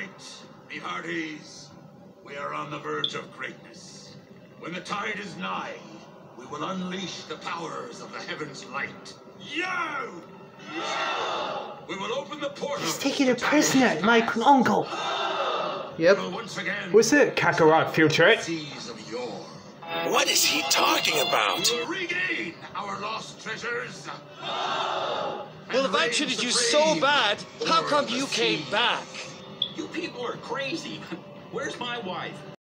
right, me hearties. We are on the verge of greatness. When the tide is nigh, we will unleash the powers of the heaven's light. Yo! We will open the portal. He's taking a prisoner, my uncle. Yep. What's it, Kakarot Future? Seas of yore. What is he talking about? We will regain our lost treasures. Well, if I treated you so bad, how come you came back? You people are crazy. Where's my wife?